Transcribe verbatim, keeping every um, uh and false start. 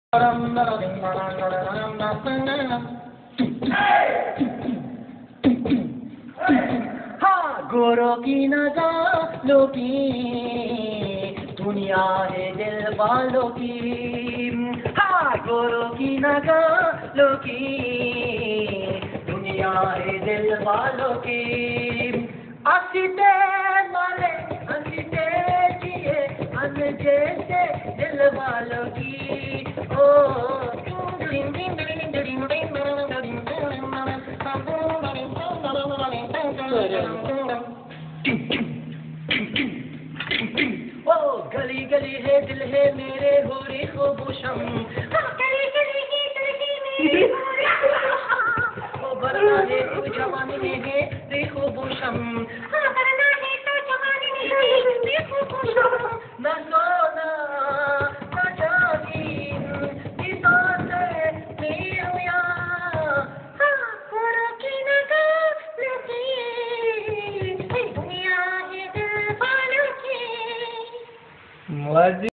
हाँ गोरों की नगाहों की दुनिया है दिल वालों की। हाँ गोरों की नगाहों की दुनिया है दिल वालों की। हंसते मारे हंसते जिए हंस जैसे दिल वालों की। ओ ओ गली गली है दिल है मेरे हो रे हो बुशम। गली गली है दिल है मेरे ओ बरना है तू जवानी में है रे हो बुशम। बरना है तू जवानी में है रे हो बुशम। ना सोना ना चांदी की सांसें मेरी रुया। हाँ गोरों की नगाहों की दुनिया है दिल वालों की।